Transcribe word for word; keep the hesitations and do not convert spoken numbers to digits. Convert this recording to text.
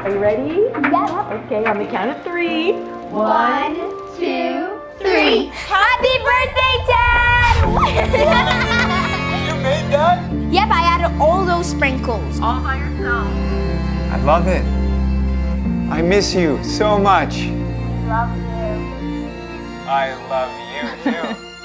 Are you ready? Yep. Okay, on the count of three. One, two, three. Happy birthday, Dad! You made that? Yep, I added all those sprinkles. All by yourself. I love it. I miss you so much. Love you. I love you too.